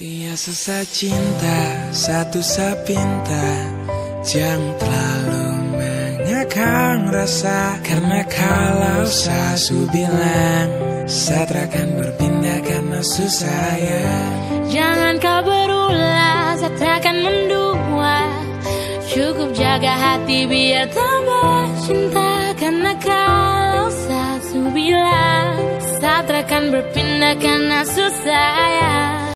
Dia susah cinta, satu sapinta, jangan terlalu mengekang rasa. Karena kalau sasu bilang, Satra akan berpindah karena susah ya. Jangan kau berulah, Satra akan mendua. Cukup jaga hati biar tambah cinta. Karena kalau sasu bilang, Satra akan berpindah karena susah ya.